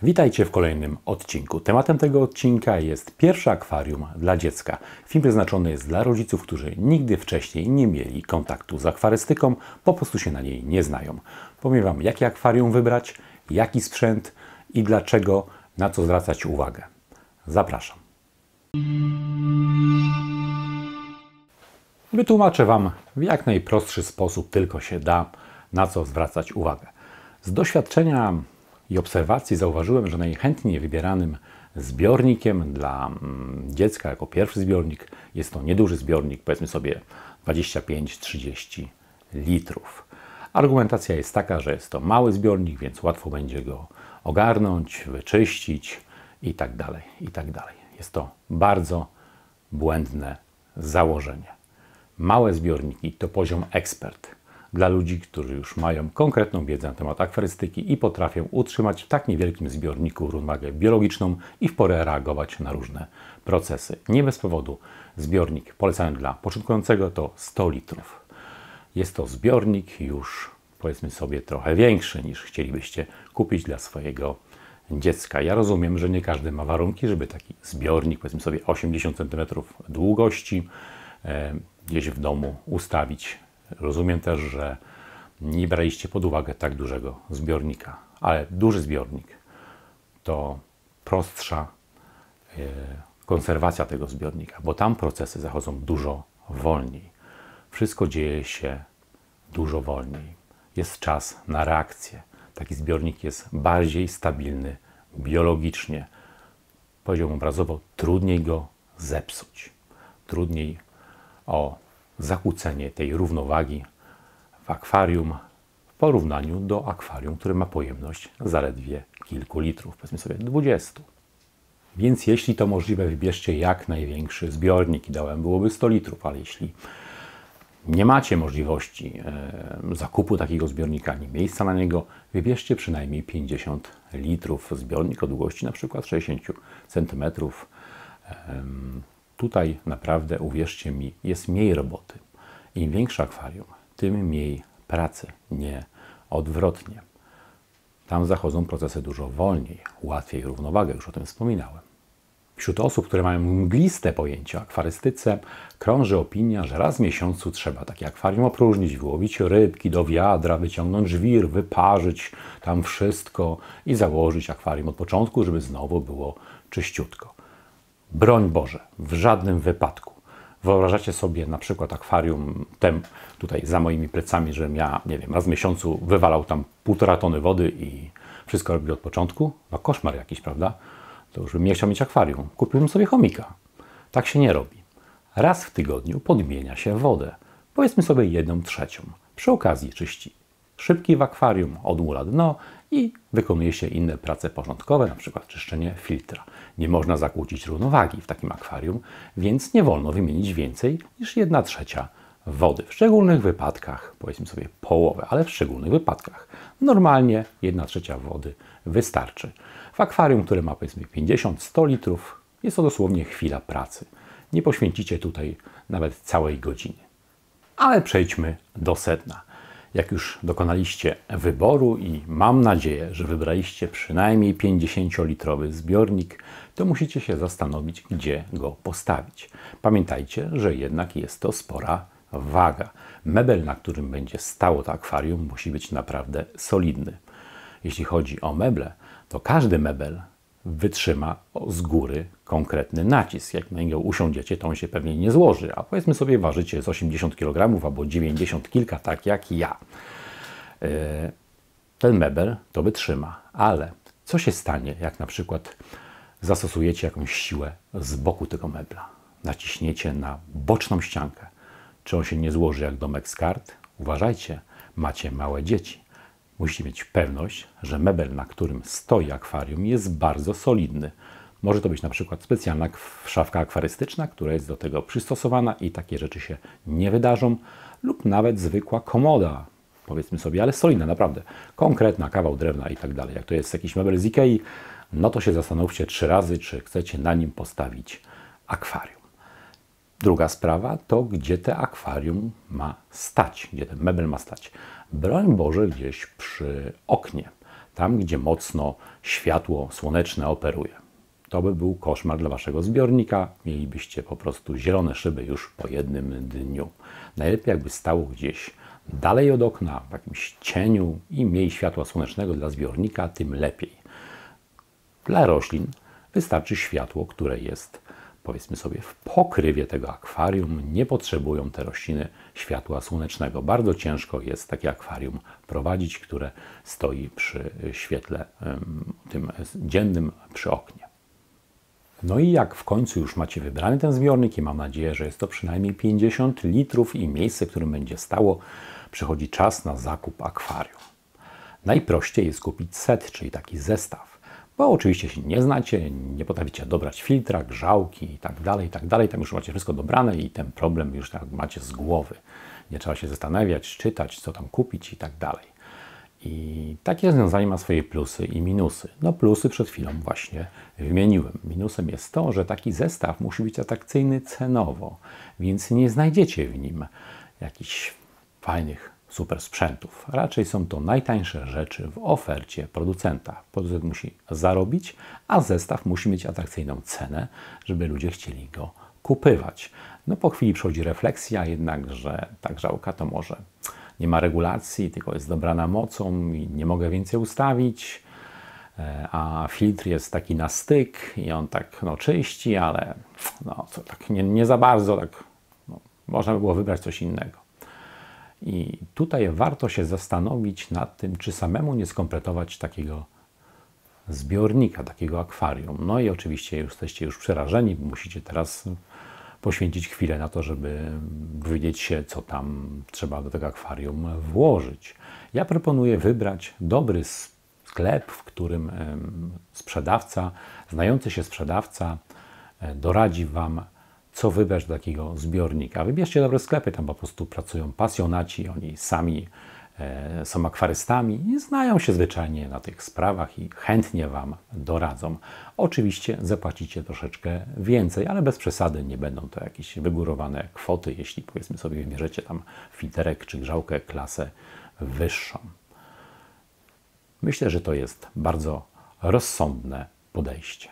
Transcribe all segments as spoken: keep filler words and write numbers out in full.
Witajcie w kolejnym odcinku. Tematem tego odcinka jest pierwsze akwarium dla dziecka. Film przeznaczony jest dla rodziców, którzy nigdy wcześniej nie mieli kontaktu z akwarystyką, po prostu się na niej nie znają. Powiem Wam, jakie akwarium wybrać, jaki sprzęt i dlaczego, na co zwracać uwagę. Zapraszam. Wytłumaczę Wam w jak najprostszy sposób tylko się da, na co zwracać uwagę. Z doświadczenia i obserwacji zauważyłem, że najchętniej wybieranym zbiornikiem dla dziecka jako pierwszy zbiornik jest to nieduży zbiornik, powiedzmy sobie dwadzieścia pięć trzydzieści litrów. Argumentacja jest taka, że jest to mały zbiornik, więc łatwo będzie go ogarnąć, wyczyścić i tak dalej, i tak dalej. Jest to bardzo błędne założenie. Małe zbiorniki to poziom ekspert. Dla ludzi, którzy już mają konkretną wiedzę na temat akwarystyki i potrafią utrzymać w tak niewielkim zbiorniku równowagę biologiczną i w porę reagować na różne procesy. Nie bez powodu zbiornik polecany dla początkującego to sto litrów. Jest to zbiornik już, powiedzmy sobie, trochę większy niż chcielibyście kupić dla swojego dziecka. Ja rozumiem, że nie każdy ma warunki, żeby taki zbiornik, powiedzmy sobie osiemdziesiąt centymetrów długości, e, gdzieś w domu ustawić. Rozumiem też, że nie braliście pod uwagę tak dużego zbiornika, ale duży zbiornik to prostsza konserwacja tego zbiornika, bo tam procesy zachodzą dużo wolniej. Wszystko dzieje się dużo wolniej. Jest czas na reakcję. Taki zbiornik jest bardziej stabilny biologicznie. Powiedziałbym obrazowo, trudniej go zepsuć. Trudniej o zakłócenie tej równowagi w akwarium w porównaniu do akwarium, które ma pojemność zaledwie kilku litrów, powiedzmy sobie dwudziestu. Więc jeśli to możliwe, wybierzcie jak największy zbiornik. Ideałem byłoby sto litrów, ale jeśli nie macie możliwości e, zakupu takiego zbiornika, ani miejsca na niego, wybierzcie przynajmniej pięćdziesiąt litrów. Zbiornik o długości na przykład sześćdziesiąt centymetrów. E, Tutaj naprawdę, uwierzcie mi, jest mniej roboty. Im większe akwarium, tym mniej pracy, nie odwrotnie. Tam zachodzą procesy dużo wolniej, łatwiej równowagę, już o tym wspominałem. Wśród osób, które mają mgliste pojęcie o akwarystyce, krąży opinia, że raz w miesiącu trzeba takie akwarium opróżnić, wyłowić rybki do wiadra, wyciągnąć żwir, wyparzyć tam wszystko i założyć akwarium od początku, żeby znowu było czyściutko. Broń Boże, w żadnym wypadku. Wyobrażacie sobie na przykład akwarium tem, tutaj za moimi plecami, żebym ja, nie wiem, raz w miesiącu wywalał tam półtora tony wody i wszystko robił od początku? No koszmar jakiś, prawda? To już bym nie chciał mieć akwarium. Kupiłbym sobie chomika. Tak się nie robi. Raz w tygodniu podmienia się wodę. Powiedzmy sobie jedną trzecią. Przy okazji czyści szybki w akwarium, odmula dno i wykonuje się inne prace porządkowe, na przykład czyszczenie filtra. Nie można zakłócić równowagi w takim akwarium, więc nie wolno wymienić więcej niż jedna trzecia wody. W szczególnych wypadkach, powiedzmy sobie połowę, ale w szczególnych wypadkach normalnie jedna trzecia wody wystarczy. W akwarium, które ma powiedzmy pięćdziesiąt sto litrów, jest to dosłownie chwila pracy. Nie poświęcicie tutaj nawet całej godziny. Ale przejdźmy do sedna. Jak już dokonaliście wyboru i mam nadzieję, że wybraliście przynajmniej pięćdziesięciolitrowy zbiornik, to musicie się zastanowić, gdzie go postawić. Pamiętajcie, że jednak jest to spora waga. Mebel, na którym będzie stało to akwarium, musi być naprawdę solidny. Jeśli chodzi o meble, to każdy mebel wytrzyma z góry konkretny nacisk. Jak na niego usiądziecie, to on się pewnie nie złoży, a powiedzmy sobie ważycie z osiemdziesiąt kilogramów albo dziewięćdziesiąt kilka, tak jak ja. Ten mebel to wytrzyma, ale co się stanie, jak na przykład zastosujecie jakąś siłę z boku tego mebla? Naciśniecie na boczną ściankę. Czy on się nie złoży jak domek z kart? Uważajcie, macie małe dzieci. Musicie mieć pewność, że mebel, na którym stoi akwarium, jest bardzo solidny. Może to być na przykład specjalna szafka akwarystyczna, która jest do tego przystosowana i takie rzeczy się nie wydarzą, lub nawet zwykła komoda, powiedzmy sobie, ale solidna, naprawdę, konkretna, kawał drewna i tak dalej. Jak to jest jakiś mebel z Ikei, no to się zastanówcie trzy razy, czy chcecie na nim postawić akwarium. Druga sprawa to, gdzie te akwarium ma stać, gdzie ten mebel ma stać. Broń Boże, gdzieś przy oknie. tam gdzie mocno światło słoneczne operuje. To by był koszmar dla Waszego zbiornika. Mielibyście po prostu zielone szyby już po jednym dniu. Najlepiej jakby stało gdzieś dalej od okna, w jakimś cieniu i mniej światła słonecznego dla zbiornika, tym lepiej. Dla roślin wystarczy światło, które jest, powiedzmy sobie, w pokrywie tego akwarium. Nie potrzebują te rośliny światła słonecznego. Bardzo ciężko jest takie akwarium prowadzić, które stoi przy świetle tym dziennym przy oknie. No i jak w końcu już macie wybrany ten zbiornik i mam nadzieję, że jest to przynajmniej pięćdziesiąt litrów i miejsce, w którym będzie stało, przychodzi czas na zakup akwarium. Najprościej jest kupić set, czyli taki zestaw, bo oczywiście się nie znacie, nie potraficie dobrać filtra, grzałki i tak dalej, i tak dalej. Tam już macie wszystko dobrane i ten problem już tak macie z głowy. Nie trzeba się zastanawiać, czytać, co tam kupić i tak dalej. I takie rozwiązanie ma swoje plusy i minusy. No plusy przed chwilą właśnie wymieniłem. Minusem jest to, że taki zestaw musi być atrakcyjny cenowo, więc nie znajdziecie w nim jakichś fajnych, super sprzętów. Raczej są to najtańsze rzeczy w ofercie producenta. Producent musi zarobić, a zestaw musi mieć atrakcyjną cenę, żeby ludzie chcieli go kupywać. No po chwili przychodzi refleksja jednak, że ta grzałka to może nie ma regulacji, tylko jest dobrana mocą i nie mogę więcej ustawić, a filtr jest taki na styk i on tak no, czyści, ale no, to tak nie, nie za bardzo, tak, no, można by było wybrać coś innego. I tutaj warto się zastanowić nad tym, czy samemu nie skompletować takiego zbiornika, takiego akwarium. No i oczywiście jesteście już przerażeni, bo musicie teraz poświęcić chwilę na to, żeby dowiedzieć się, co tam trzeba do tego akwarium włożyć. Ja proponuję wybrać dobry sklep, w którym sprzedawca, znający się sprzedawca doradzi Wam, co wybrać do takiego zbiornika. Wybierzcie dobre sklepy, tam po prostu pracują pasjonaci, oni sami e, są akwarystami i znają się zwyczajnie na tych sprawach i chętnie Wam doradzą. Oczywiście zapłacicie troszeczkę więcej, ale bez przesady, nie będą to jakieś wygórowane kwoty, jeśli powiedzmy sobie wybierzecie tam filterek czy grzałkę klasę wyższą. Myślę, że to jest bardzo rozsądne podejście.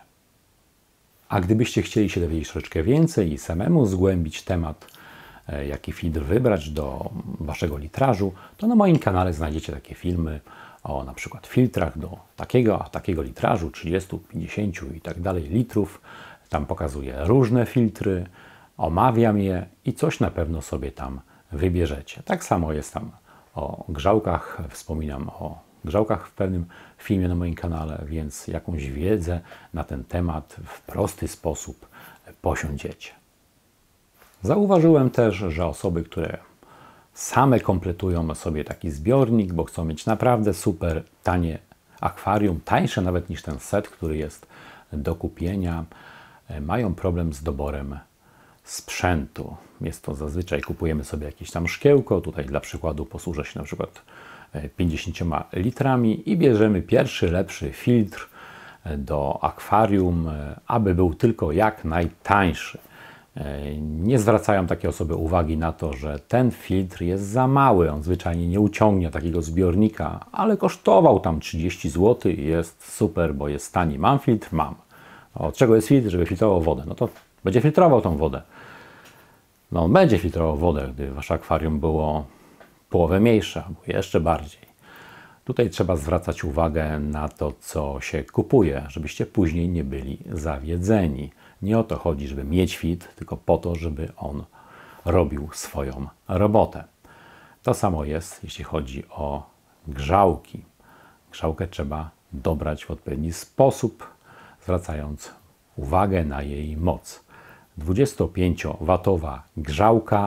A gdybyście chcieli się dowiedzieć troszeczkę więcej i samemu zgłębić temat, jaki filtr wybrać do Waszego litrażu, to na moim kanale znajdziecie takie filmy o na przykład filtrach do takiego, a takiego litrażu, trzydziestu, pięćdziesięciu i tak dalej litrów. Tam pokazuję różne filtry, omawiam je i coś na pewno sobie tam wybierzecie. Tak samo jest tam o grzałkach, wspominam o grzałkach w pewnym filmie na moim kanale, więc jakąś wiedzę na ten temat w prosty sposób posiądziecie. Zauważyłem też, że osoby, które same kompletują sobie taki zbiornik, bo chcą mieć naprawdę super tanie akwarium, tańsze nawet niż ten set, który jest do kupienia, mają problem z doborem sprzętu. Jest to zazwyczaj, kupujemy sobie jakieś tam szkiełko, tutaj dla przykładu posłużę się na przykład pięćdziesięcioma litrami i bierzemy pierwszy, lepszy filtr do akwarium, aby był tylko jak najtańszy. Nie zwracają takie osoby uwagi na to, że ten filtr jest za mały, on zwyczajnie nie uciągnie takiego zbiornika, ale kosztował tam trzydzieści złotych i jest super, bo jest tani. Mam filtr? Mam. Od czego jest filtr? Żeby filtrował wodę. No to będzie filtrował tą wodę. No on będzie filtrował wodę, gdy Wasze akwarium było połowę mniejsze, albo jeszcze bardziej. Tutaj trzeba zwracać uwagę na to, co się kupuje, żebyście później nie byli zawiedzeni. Nie o to chodzi, żeby mieć filtr, tylko po to, żeby on robił swoją robotę. To samo jest, jeśli chodzi o grzałki. Grzałkę trzeba dobrać w odpowiedni sposób, zwracając uwagę na jej moc. dwudziestopięciowatowa grzałka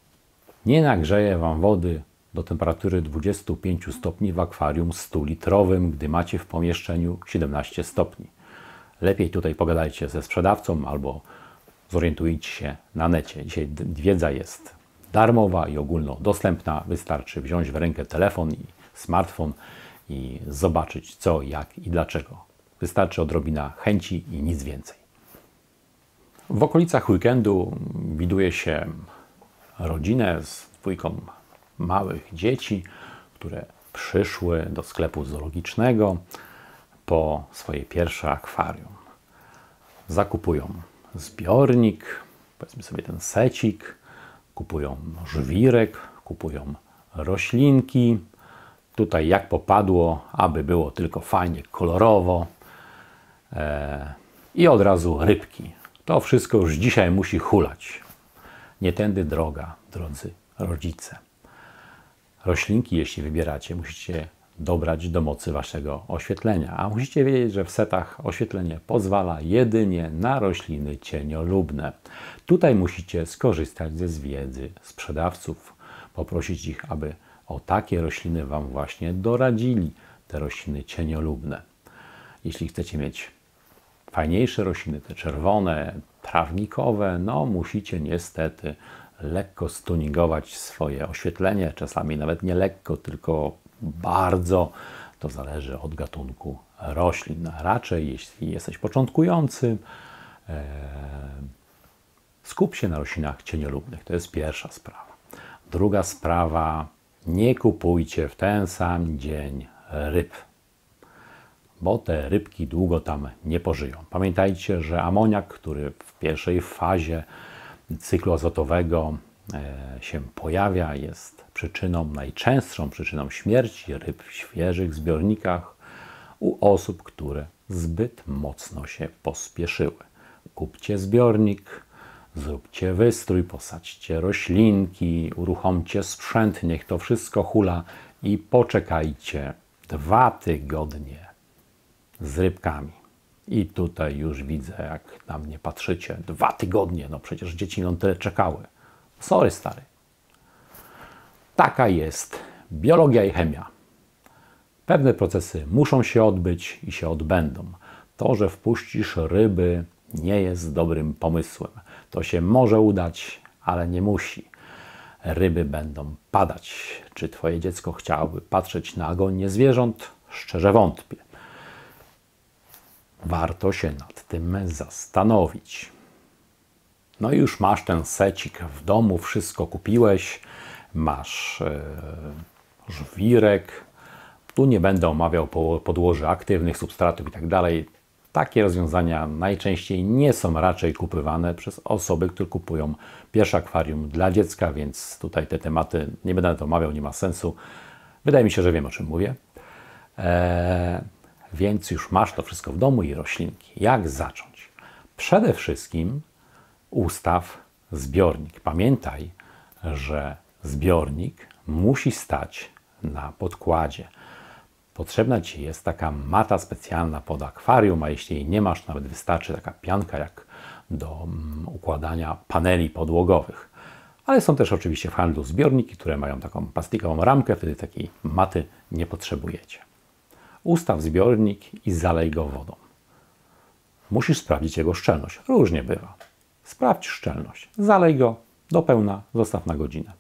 nie nagrzeje Wam wody do temperatury dwudziestu pięciu stopni w akwarium stu litrowym, gdy macie w pomieszczeniu siedemnaście stopni. Lepiej tutaj pogadajcie ze sprzedawcą albo zorientujcie się na necie. Dzisiaj wiedza jest darmowa i ogólnodostępna. Wystarczy wziąć w rękę telefon i smartfon i zobaczyć co, jak i dlaczego. Wystarczy odrobina chęci i nic więcej. W okolicach weekendu widuje się rodzinę z dwójką małych dzieci, które przyszły do sklepu zoologicznego po swoje pierwsze akwarium. Zakupują zbiornik, powiedzmy sobie ten secik, kupują żwirek, kupują roślinki. Tutaj jak popadło, aby było tylko fajnie, kolorowo. E, I od razu rybki. To wszystko już dzisiaj musi hulać. Nie tędy droga, drodzy rodzice. Roślinki, jeśli wybieracie, musicie dobrać do mocy waszego oświetlenia. A musicie wiedzieć, że w setach oświetlenie pozwala jedynie na rośliny cieniolubne. Tutaj musicie skorzystać ze wiedzy sprzedawców, poprosić ich, aby o takie rośliny wam właśnie doradzili, te rośliny cieniolubne. Jeśli chcecie mieć fajniejsze rośliny, te czerwone, trawnikowe, no musicie niestety lekko stuningować swoje oświetlenie, czasami nawet nie lekko, tylko bardzo. To zależy od gatunku roślin. Raczej jeśli jesteś początkujący, e, skup się na roślinach cieniolubnych. To jest pierwsza sprawa. Druga sprawa, nie kupujcie w ten sam dzień ryb, bo te rybki długo tam nie pożyją. Pamiętajcie, że amoniak, który w pierwszej fazie cyklu azotowego się pojawia, jest przyczyną, najczęstszą przyczyną śmierci ryb w świeżych zbiornikach u osób, które zbyt mocno się pospieszyły. Kupcie zbiornik, zróbcie wystrój, posadźcie roślinki, uruchomcie sprzęt, niech to wszystko hula i poczekajcie dwa tygodnie z rybkami. I tutaj już widzę, jak na mnie patrzycie. Dwa tygodnie, no przecież dzieci no tyle czekały. Sorry, stary. Taka jest biologia i chemia. Pewne procesy muszą się odbyć i się odbędą. To, że wpuścisz ryby, nie jest dobrym pomysłem. To się może udać, ale nie musi. Ryby będą padać. Czy twoje dziecko chciałoby patrzeć na agonię zwierząt? Szczerze wątpię. Warto się nad tym zastanowić. No i już masz ten secik w domu, wszystko kupiłeś, masz e, żwirek. Tu nie będę omawiał podłoży aktywnych, substratów i tak dalej. Takie rozwiązania najczęściej nie są raczej kupywane przez osoby, które kupują pierwsze akwarium dla dziecka, więc tutaj te tematy nie będę na to omawiał, nie ma sensu. Wydaje mi się, że wiem, o czym mówię. Eee, więc już masz to wszystko w domu i roślinki. Jak zacząć? Przede wszystkim ustaw zbiornik. Pamiętaj, że zbiornik musi stać na podkładzie. Potrzebna Ci jest taka mata specjalna pod akwarium, a jeśli jej nie masz, nawet wystarczy taka pianka jak do układania paneli podłogowych. Ale są też oczywiście w handlu zbiorniki, które mają taką plastikową ramkę, wtedy takiej maty nie potrzebujecie. Ustaw zbiornik i zalej go wodą. Musisz sprawdzić jego szczelność. Różnie bywa. Sprawdź szczelność. Zalej go do pełna, zostaw na godzinę.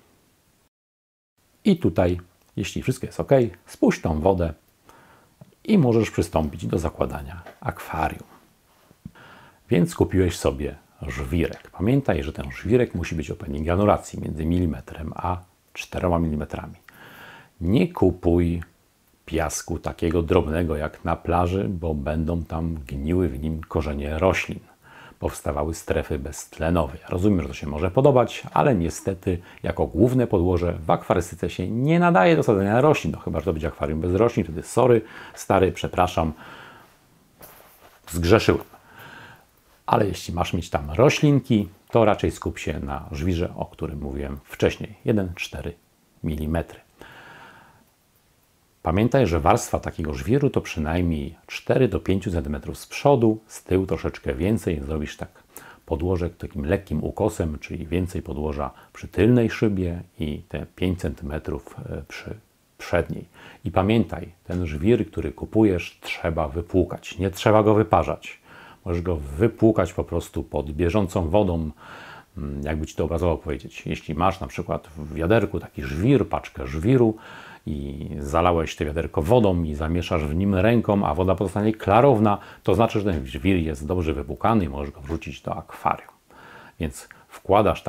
I tutaj, jeśli wszystko jest ok, spuść tą wodę i możesz przystąpić do zakładania akwarium. Więc kupiłeś sobie żwirek. Pamiętaj, że ten żwirek musi być odpowiedniej granulacji między milimetrem a czterema milimetrami. Nie kupuj piasku takiego drobnego jak na plaży, bo będą tam gniły w nim korzenie roślin. Powstawały strefy beztlenowe. Ja rozumiem, że to się może podobać, ale niestety jako główne podłoże w akwarystyce się nie nadaje do sadzenia roślin. No chyba, że to będzie akwarium bez roślin, wtedy sorry, stary, przepraszam, zgrzeszyłem. Ale jeśli masz mieć tam roślinki, to raczej skup się na żwirze, o którym mówiłem wcześniej. jeden przecinek cztery milimetra. Pamiętaj, że warstwa takiego żwiru to przynajmniej cztery do pięciu centymetrów z przodu, z tyłu troszeczkę więcej. Zrobisz tak podłoże takim lekkim ukosem, czyli więcej podłoża przy tylnej szybie i te pięć centymetrów przy przedniej. I pamiętaj, ten żwir, który kupujesz, trzeba wypłukać. Nie trzeba go wyparzać. Możesz go wypłukać po prostu pod bieżącą wodą, jakby Ci to obrazowo powiedzieć. Jeśli masz na przykład w wiaderku taki żwir, paczkę żwiru i zalałeś to wiaderko wodą i zamieszasz w nim ręką, a woda pozostanie klarowna, to znaczy, że ten żwir jest dobrze wypłukany i możesz go wrzucić do akwarium. Więc wkładasz taki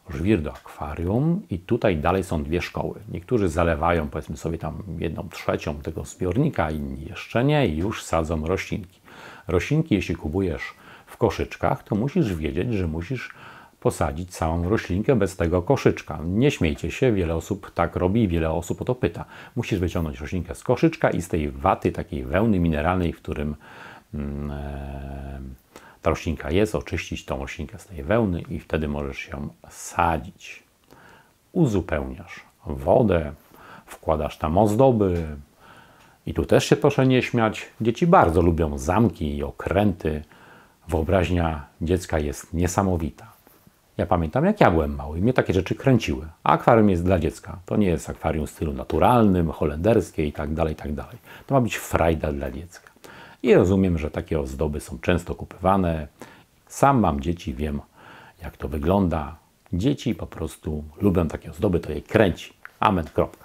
żwir do akwarium i tutaj dalej są dwie szkoły. Niektórzy zalewają, powiedzmy sobie, tam jedną trzecią tego zbiornika, inni jeszcze nie i już sadzą roślinki. Roślinki, jeśli kupujesz w koszyczkach, to musisz wiedzieć, że musisz posadzić całą roślinkę bez tego koszyczka. Nie śmiejcie się, wiele osób tak robi i wiele osób o to pyta. Musisz wyciągnąć roślinkę z koszyczka i z tej waty, takiej wełny mineralnej, w którym mm, e, ta roślinka jest, oczyścić tą roślinkę z tej wełny i wtedy możesz ją sadzić. Uzupełniasz wodę, wkładasz tam ozdoby i tu też się proszę nie śmiać. Dzieci bardzo lubią zamki i okręty. Wyobraźnia dziecka jest niesamowita. Ja pamiętam, jak ja byłem mały i mnie takie rzeczy kręciły. A akwarium jest dla dziecka. To nie jest akwarium w stylu naturalnym, holenderskie i tak dalej, i tak dalej. To ma być frajda dla dziecka. I rozumiem, że takie ozdoby są często kupywane. Sam mam dzieci, wiem, jak to wygląda. Dzieci po prostu lubią takie ozdoby, to je kręci. Amen, kropka.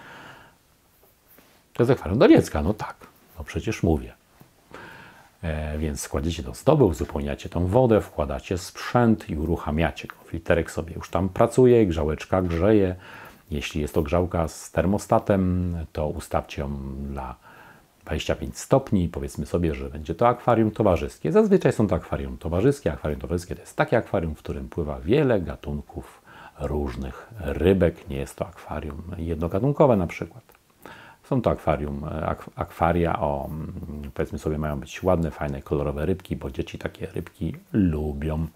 To jest akwarium dla dziecka, no tak. No przecież mówię. E, więc kładziecie do ozdoby, uzupełniacie tą wodę, wkładacie sprzęt i uruchamiacie go. Filterek sobie już tam pracuje, grzałeczka grzeje. Jeśli jest to grzałka z termostatem, to ustawcie ją dla dwudziestu pięciu stopni. Powiedzmy sobie, że będzie to akwarium towarzyskie. Zazwyczaj są to akwarium towarzyskie. Akwarium towarzyskie to jest takie akwarium, w którym pływa wiele gatunków różnych rybek. Nie jest to akwarium jednogatunkowe na przykład. Są to akwarium, ak akwaria o, powiedzmy sobie, mają być ładne, fajne, kolorowe rybki, bo dzieci takie rybki lubią.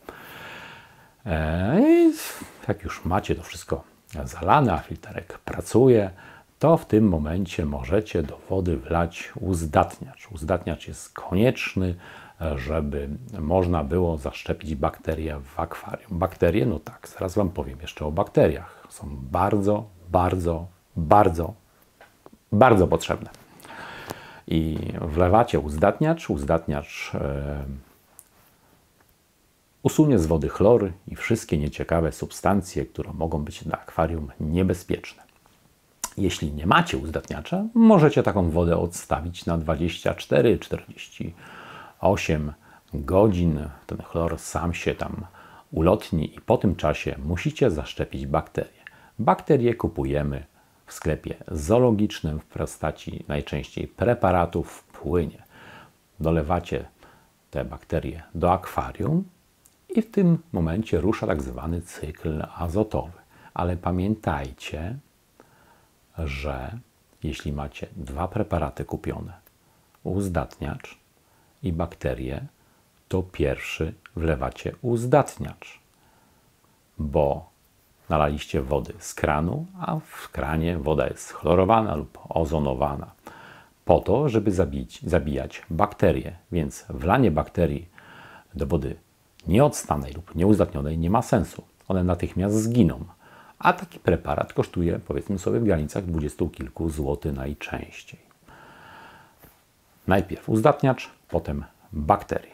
I jak już macie to wszystko zalane, a filterek pracuje, to w tym momencie możecie do wody wlać uzdatniacz. Uzdatniacz jest konieczny, żeby można było zaszczepić bakterie w akwarium. Bakterie, no tak, zaraz Wam powiem jeszcze o bakteriach. Są bardzo, bardzo, bardzo, bardzo potrzebne. I wlewacie uzdatniacz. Uzdatniacz e, usunie z wody chlor i wszystkie nieciekawe substancje, które mogą być dla akwarium niebezpieczne. Jeśli nie macie uzdatniacza, możecie taką wodę odstawić na dwadzieścia cztery do czterdziestu ośmiu godzin. Ten chlor sam się tam ulotni i po tym czasie musicie zaszczepić bakterie. Bakterie kupujemy w sklepie zoologicznym w postaci najczęściej preparatów w płynie. Dolewacie te bakterie do akwarium i w tym momencie rusza tak zwany cykl azotowy. Ale pamiętajcie, że jeśli macie dwa preparaty kupione, uzdatniacz i bakterie, to pierwszy wlewacie uzdatniacz, bo nalaliście wody z kranu, a w kranie woda jest chlorowana lub ozonowana, po to, żeby zabić, zabijać bakterie. Więc wlanie bakterii do wody nieodstanej lub nieuzdatnionej nie ma sensu. One natychmiast zginą. A taki preparat kosztuje, powiedzmy sobie, w granicach dwudziestu kilku złotych najczęściej. Najpierw uzdatniacz, potem bakterie.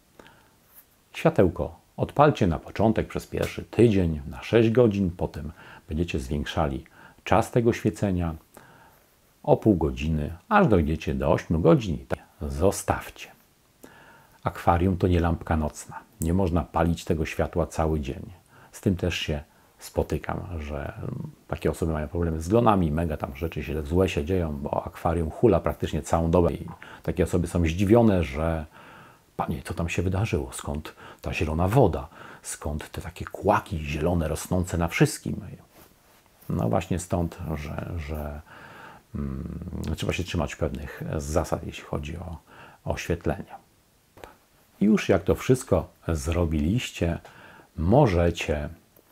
Światełko odpalcie na początek przez pierwszy tydzień na sześć godzin, potem będziecie zwiększali czas tego świecenia o pół godziny, aż dojdziecie do ośmiu godzin i tak zostawcie. Akwarium to nie lampka nocna. Nie można palić tego światła cały dzień. Z tym też się spotykam, że takie osoby mają problemy z glonami, mega tam rzeczy się złe się dzieją, bo akwarium hula praktycznie całą dobę i takie osoby są zdziwione, że panie, co tam się wydarzyło? Skąd ta zielona woda? Skąd te takie kłaki zielone rosnące na wszystkim? No właśnie stąd, że, że hmm, trzeba się trzymać pewnych zasad, jeśli chodzi o, o oświetlenie. I już jak to wszystko zrobiliście, możecie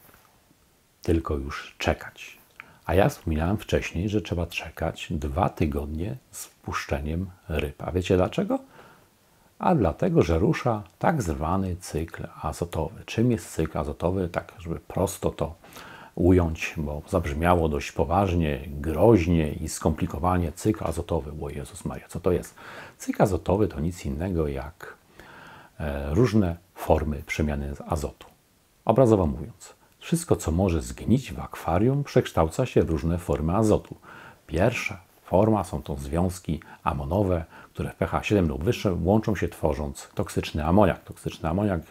tylko już czekać. A ja wspominałem wcześniej, że trzeba czekać dwa tygodnie z wpuszczeniem ryb. A wiecie dlaczego? A dlatego, że rusza tak zwany cykl azotowy. Czym jest cykl azotowy? Tak, żeby prosto to ująć, bo zabrzmiało dość poważnie, groźnie i skomplikowanie. Cykl azotowy. O Jezus Maria, co to jest? Cykl azotowy to nic innego jak e, różne formy przemiany azotu. Obrazowo mówiąc, wszystko, co może zgnić w akwarium, przekształca się w różne formy azotu. Pierwsza forma są to związki amonowe, które w pH siedem lub wyższe łączą się, tworząc toksyczny amoniak. Toksyczny amoniak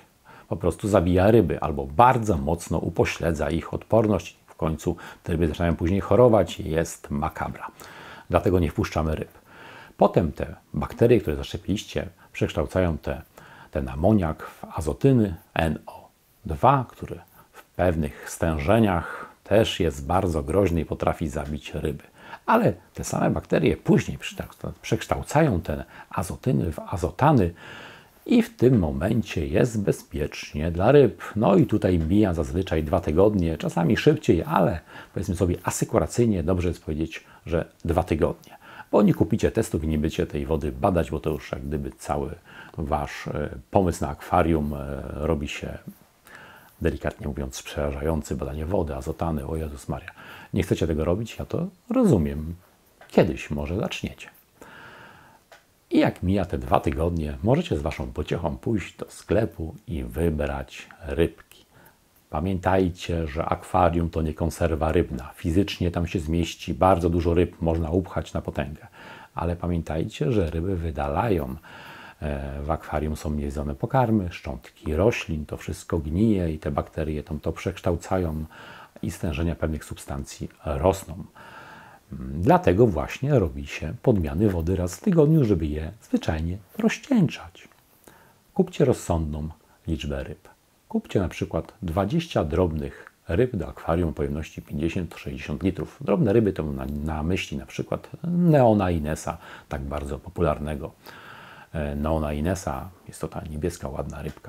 po prostu zabija ryby albo bardzo mocno upośledza ich odporność. W końcu te ryby zaczynają później chorować i jest makabra. Dlatego nie wpuszczamy ryb. Potem te bakterie, które zaszczepiliście, przekształcają te, ten amoniak w azotyny N O dwa, który w pewnych stężeniach też jest bardzo groźny i potrafi zabić ryby. Ale te same bakterie później przekształcają te azotyny w azotany i w tym momencie jest bezpiecznie dla ryb. No i tutaj mija zazwyczaj dwa tygodnie, czasami szybciej, ale powiedzmy sobie asykuracyjnie dobrze jest powiedzieć, że dwa tygodnie. Bo nie kupicie testów i nie będziecie tej wody badać, bo to już jak gdyby cały wasz pomysł na akwarium robi się, delikatnie mówiąc, przerażający. Badanie wody, azotany, o Jezus Maria. Nie chcecie tego robić? Ja to rozumiem. Kiedyś może zaczniecie. I jak mija te dwa tygodnie, możecie z waszą pociechą pójść do sklepu i wybrać rybki. Pamiętajcie, że akwarium to nie konserwa rybna. Fizycznie tam się zmieści bardzo dużo ryb, można upchać na potęgę. Ale pamiętajcie, że ryby wydalają. W akwarium są jedzone pokarmy, szczątki roślin, to wszystko gnije i te bakterie tam to przekształcają i stężenia pewnych substancji rosną. Dlatego właśnie robi się podmiany wody raz w tygodniu, żeby je zwyczajnie rozcieńczać. Kupcie rozsądną liczbę ryb. Kupcie na przykład dwadzieścia drobnych ryb do akwarium o pojemności pięćdziesiąt do sześćdziesięciu litrów. Drobne ryby to na, na myśli na przykład Neona Inesa, tak bardzo popularnego. Neona Inesa jest to ta niebieska, ładna rybka.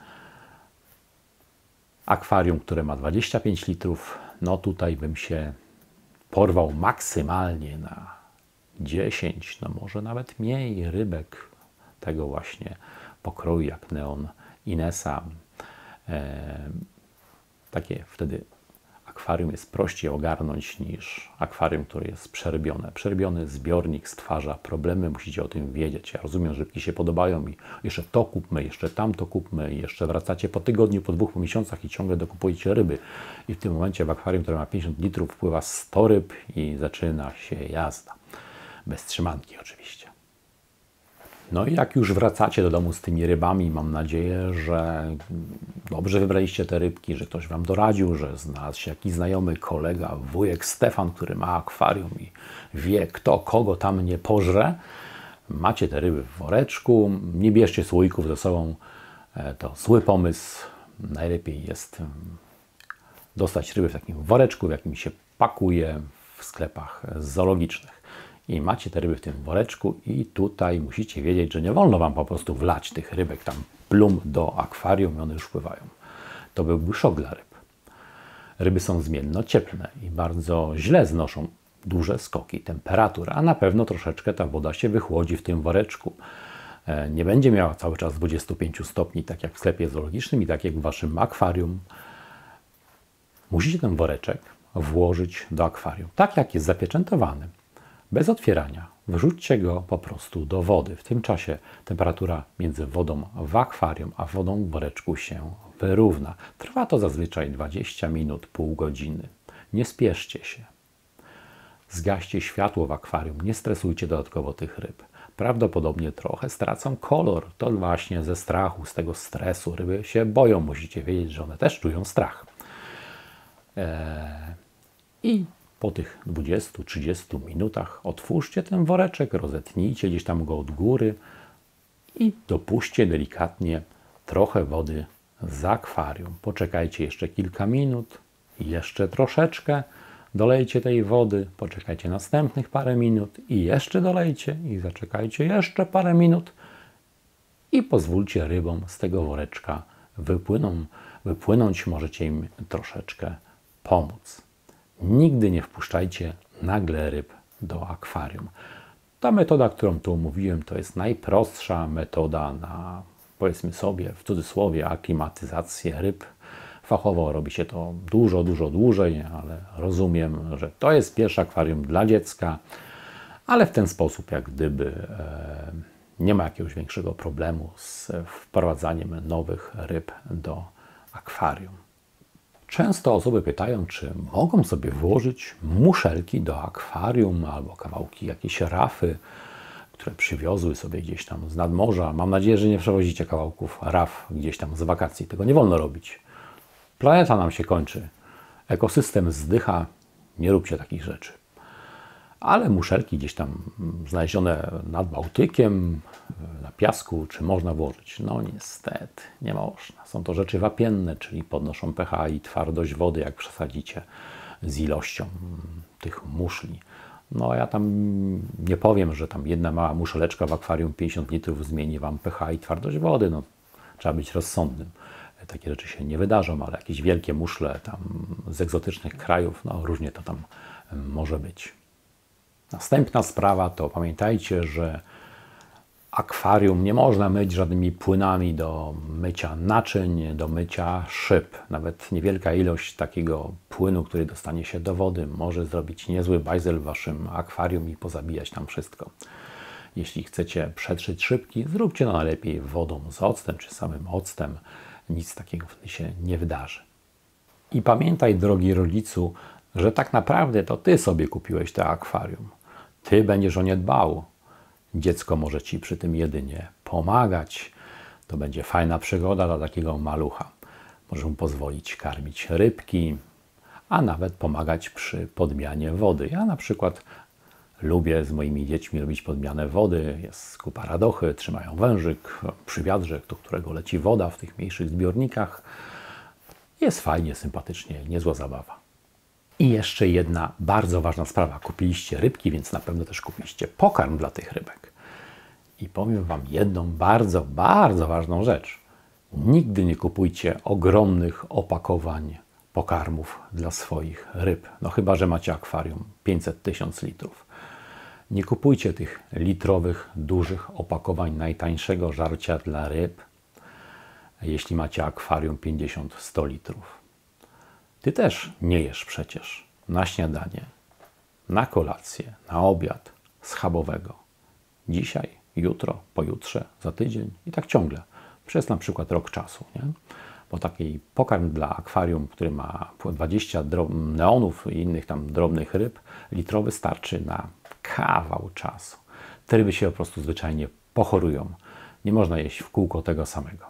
Akwarium, które ma dwadzieścia pięć litrów, no tutaj bym się porwał maksymalnie na dziesięć, no może nawet mniej rybek tego właśnie pokroju jak Neon Inesa. E, takie wtedy akwarium jest prościej ogarnąć niż akwarium, które jest przerybione. Przerybiony zbiornik stwarza problemy, musicie o tym wiedzieć. Ja rozumiem, że rybki się podobają i jeszcze to kupmy, jeszcze tamto kupmy i jeszcze wracacie po tygodniu, po dwóch, po miesiącach i ciągle dokupujecie ryby. I w tym momencie w akwarium, które ma pięćdziesiąt litrów, wpływa sto ryb i zaczyna się jazda. Bez trzymanki oczywiście. No i jak już wracacie do domu z tymi rybami, mam nadzieję, że dobrze wybraliście te rybki, że ktoś wam doradził, że znalazł się jakiś znajomy kolega, wujek Stefan, który ma akwarium i wie, kto kogo tam nie pożre. Macie te ryby w woreczku, nie bierzcie słoików ze sobą, to zły pomysł. Najlepiej jest dostać ryby w takim woreczku, w jakim się pakuje w sklepach zoologicznych. I macie te ryby w tym woreczku i tutaj musicie wiedzieć, że nie wolno wam po prostu wlać tych rybek tam plum do akwarium i one już pływają. To byłby szok dla ryb. Ryby są zmienno-cieplne i bardzo źle znoszą duże skoki temperatur, a na pewno troszeczkę ta woda się wychłodzi w tym woreczku. Nie będzie miała cały czas dwudziestu pięciu stopni, tak jak w sklepie zoologicznym i tak jak w waszym akwarium. Musicie ten woreczek włożyć do akwarium, tak jak jest zapieczętowany. Bez otwierania. Wrzućcie go po prostu do wody. W tym czasie temperatura między wodą w akwarium a wodą w woreczku się wyrówna. Trwa to zazwyczaj dwadzieścia minut, pół godziny. Nie spieszcie się. Zgaście światło w akwarium. Nie stresujcie dodatkowo tych ryb. Prawdopodobnie trochę stracą kolor. To właśnie ze strachu, z tego stresu. Ryby się boją. Musicie wiedzieć, że one też czują strach. Eee, I po tych dwudziestu trzydziestu minutach otwórzcie ten woreczek, rozetnijcie gdzieś tam go od góry i dopuśćcie delikatnie trochę wody z akwarium. Poczekajcie jeszcze kilka minut, jeszcze troszeczkę, dolejcie tej wody, poczekajcie następnych parę minut i jeszcze dolejcie i zaczekajcie jeszcze parę minut i pozwólcie rybom z tego woreczka wypłyną, wypłynąć, możecie im troszeczkę pomóc. Nigdy nie wpuszczajcie nagle ryb do akwarium. Ta metoda, którą tu omówiłem, to jest najprostsza metoda na, powiedzmy sobie, w cudzysłowie, aklimatyzację ryb. Fachowo robi się to dużo, dużo dłużej, ale rozumiem, że to jest pierwsze akwarium dla dziecka, ale w ten sposób jak gdyby e, nie ma jakiegoś większego problemu z wprowadzaniem nowych ryb do akwarium. Często osoby pytają, czy mogą sobie włożyć muszelki do akwarium albo kawałki jakiejś rafy, które przywiozły sobie gdzieś tam z nadmorza. Mam nadzieję, że nie przewozicie kawałków raf gdzieś tam z wakacji. Tego nie wolno robić. Planeta nam się kończy. Ekosystem zdycha. Nie róbcie takich rzeczy. Ale muszelki gdzieś tam znalezione nad Bałtykiem, na piasku, czy można włożyć? No niestety, nie można. Są to rzeczy wapienne, czyli podnoszą pH i twardość wody, jak przesadzicie z ilością tych muszli. No ja tam nie powiem, że tam jedna mała muszeleczka w akwarium pięćdziesiąt litrów zmieni Wam pH i twardość wody. No, trzeba być rozsądnym. Takie rzeczy się nie wydarzą, ale jakieś wielkie muszle tam z egzotycznych krajów, no różnie to tam może być. Następna sprawa to pamiętajcie, że akwarium nie można myć żadnymi płynami do mycia naczyń, do mycia szyb. Nawet niewielka ilość takiego płynu, który dostanie się do wody, może zrobić niezły bajzel w Waszym akwarium i pozabijać tam wszystko. Jeśli chcecie przetrzeć szybki, zróbcie to najlepiej wodą z octem czy samym octem. Nic takiego wtedy się nie wydarzy. I pamiętaj, drogi rodzicu, że tak naprawdę to Ty sobie kupiłeś to akwarium. Ty będziesz o nie dbał. Dziecko może Ci przy tym jedynie pomagać. To będzie fajna przygoda dla takiego malucha. Możesz mu pozwolić karmić rybki, a nawet pomagać przy podmianie wody. Ja na przykład lubię z moimi dziećmi robić podmianę wody. Jest kupa radochy, trzymają wężyk przy wiadrze, do którego leci woda w tych mniejszych zbiornikach. Jest fajnie, sympatycznie, niezła zabawa. I jeszcze jedna bardzo ważna sprawa. Kupiliście rybki, więc na pewno też kupiliście pokarm dla tych rybek. I powiem Wam jedną bardzo, bardzo ważną rzecz. Nigdy nie kupujcie ogromnych opakowań pokarmów dla swoich ryb. No chyba że macie akwarium pięćset tysięcy litrów. Nie kupujcie tych litrowych, dużych opakowań najtańszego żarcia dla ryb, jeśli macie akwarium pięćdziesiąt do stu litrów. Ty też nie jesz przecież na śniadanie, na kolację, na obiad schabowego. Dzisiaj, jutro, pojutrze, za tydzień i tak ciągle. Przez na przykład rok czasu. Nie? Bo taki pokarm dla akwarium, który ma dwadzieścia neonów i innych tam drobnych ryb, litrowy starczy na kawał czasu. Te ryby się po prostu zwyczajnie pochorują. Nie można jeść w kółko tego samego.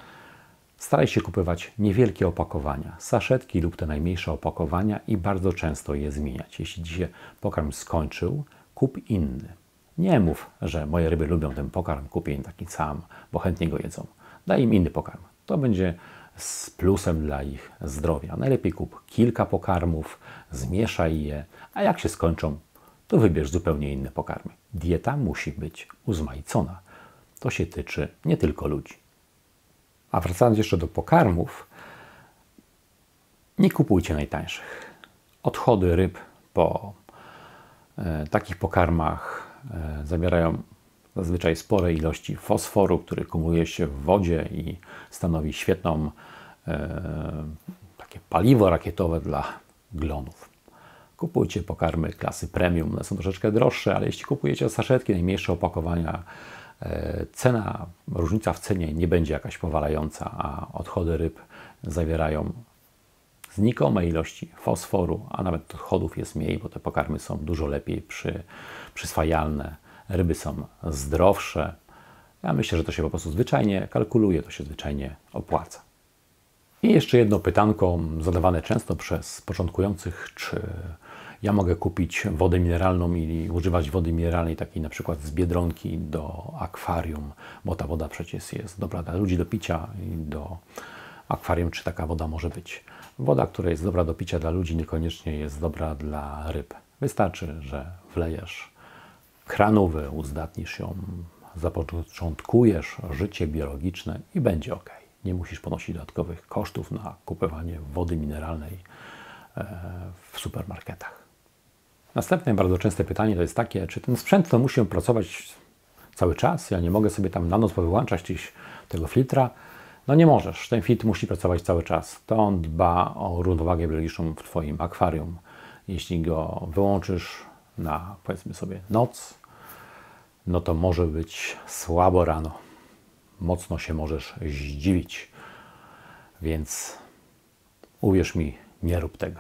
Staraj się kupować niewielkie opakowania, saszetki lub te najmniejsze opakowania i bardzo często je zmieniać. Jeśli Ci się pokarm skończył, kup inny. Nie mów, że moje ryby lubią ten pokarm, kupię im taki sam, bo chętnie go jedzą. Daj im inny pokarm. To będzie z plusem dla ich zdrowia. Najlepiej kup kilka pokarmów, zmieszaj je, a jak się skończą, to wybierz zupełnie inne pokarmy. Dieta musi być uzmaicona. To się tyczy nie tylko ludzi. A wracając jeszcze do pokarmów, nie kupujcie najtańszych. Odchody ryb po e, takich pokarmach e, zawierają zazwyczaj spore ilości fosforu, który kumuluje się w wodzie i stanowi świetną e, takie paliwo rakietowe dla glonów. Kupujcie pokarmy klasy premium. One są troszeczkę droższe, ale jeśli kupujecie saszetki, najmniejsze opakowania, cena, różnica w cenie nie będzie jakaś powalająca, a odchody ryb zawierają znikome ilości fosforu, a nawet odchodów jest mniej, bo te pokarmy są dużo lepiej przy, przyswajalne, ryby są zdrowsze. Ja myślę, że to się po prostu zwyczajnie kalkuluje, to się zwyczajnie opłaca. I jeszcze jedno pytanko zadawane często przez początkujących, czy ja mogę kupić wodę mineralną i używać wody mineralnej takiej na przykład z Biedronki do akwarium, bo ta woda przecież jest dobra dla ludzi do picia i do akwarium, czy taka woda może być. Woda, która jest dobra do picia dla ludzi, niekoniecznie jest dobra dla ryb. Wystarczy, że wlejesz kranówę, uzdatnisz ją, zapoczątkujesz życie biologiczne i będzie ok. Nie musisz ponosić dodatkowych kosztów na kupowanie wody mineralnej w supermarketach. Następne bardzo częste pytanie to jest takie, czy ten sprzęt to musi pracować cały czas? Ja nie mogę sobie tam na noc powyłączać gdzieś tego filtra. No nie możesz. Ten filtr musi pracować cały czas. To on dba o równowagę biologiczną w Twoim akwarium. Jeśli go wyłączysz na, powiedzmy sobie, noc, no to może być słabo rano. Mocno się możesz zdziwić. Więc uwierz mi, nie rób tego.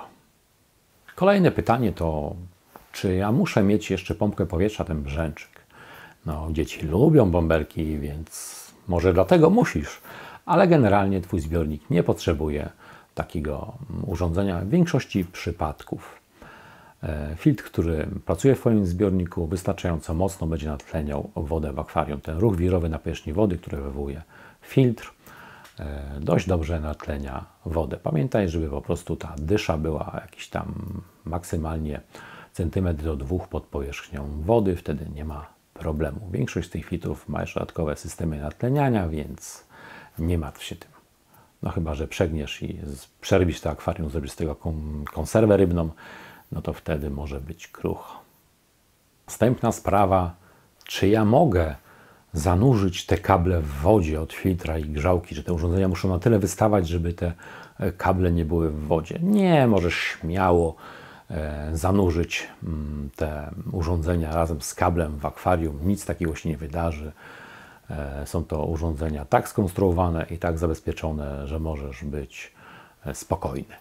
Kolejne pytanie to, czy ja muszę mieć jeszcze pompkę powietrza, ten brzęczyk? No, dzieci lubią bąbelki, więc może dlatego musisz, ale generalnie Twój zbiornik nie potrzebuje takiego urządzenia w większości przypadków. Filtr, który pracuje w Twoim zbiorniku, wystarczająco mocno będzie natleniał wodę w akwarium. Ten ruch wirowy na powierzchni wody, który wywołuje filtr, dość dobrze natlenia wodę. Pamiętaj, żeby po prostu ta dysza była jakiś tam maksymalnie centymetr do dwóch pod powierzchnią wody, wtedy nie ma problemu. Większość z tych filtrów ma jeszcze dodatkowe systemy natleniania, więc nie martw się tym. No chyba że przegniesz i przerwisz to akwarium, zrobisz z tego konserwę rybną, no to wtedy może być krucho. Następna sprawa, czy ja mogę zanurzyć te kable w wodzie od filtra i grzałki, że te urządzenia muszą na tyle wystawać, żeby te kable nie były w wodzie. Nie, możesz śmiało zanurzyć te urządzenia razem z kablem w akwarium. Nic takiego się nie wydarzy. Są to urządzenia tak skonstruowane i tak zabezpieczone, że możesz być spokojny.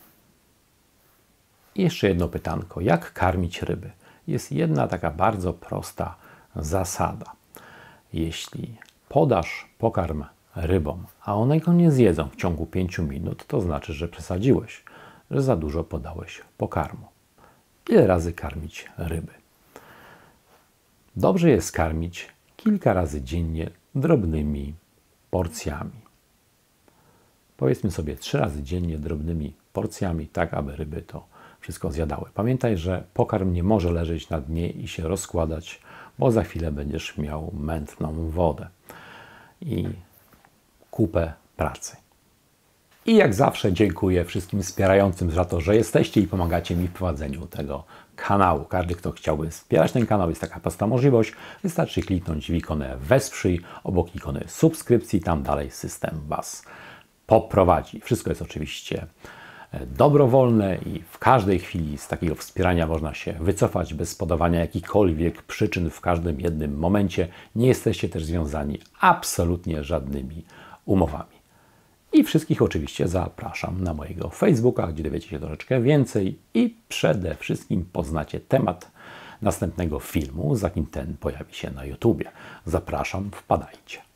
I jeszcze jedno pytanko. Jak karmić ryby? Jest jedna taka bardzo prosta zasada. Jeśli podasz pokarm rybom, a one go nie zjedzą w ciągu pięciu minut, to znaczy, że przesadziłeś, że za dużo podałeś pokarmu. Ile razy karmić ryby? Dobrze jest karmić kilka razy dziennie drobnymi porcjami. Powiedzmy sobie trzy razy dziennie drobnymi porcjami, tak aby ryby to wszystko zjadały. Pamiętaj, że pokarm nie może leżeć na dnie i się rozkładać, bo za chwilę będziesz miał mętną wodę i kupę pracy. I jak zawsze dziękuję wszystkim wspierającym za to, że jesteście i pomagacie mi w prowadzeniu tego kanału. Każdy, kto chciałby wspierać ten kanał, jest taka prosta możliwość. Wystarczy kliknąć w ikonę Wesprzyj, obok ikony subskrypcji, tam dalej system Was poprowadzi. Wszystko jest oczywiście dobrowolne i w każdej chwili z takiego wspierania można się wycofać bez podawania jakichkolwiek przyczyn w każdym jednym momencie. Nie jesteście też związani absolutnie żadnymi umowami. I wszystkich oczywiście zapraszam na mojego Facebooka, gdzie dowiecie się troszeczkę więcej i przede wszystkim poznacie temat następnego filmu, zanim ten pojawi się na YouTubie. Zapraszam, wpadajcie.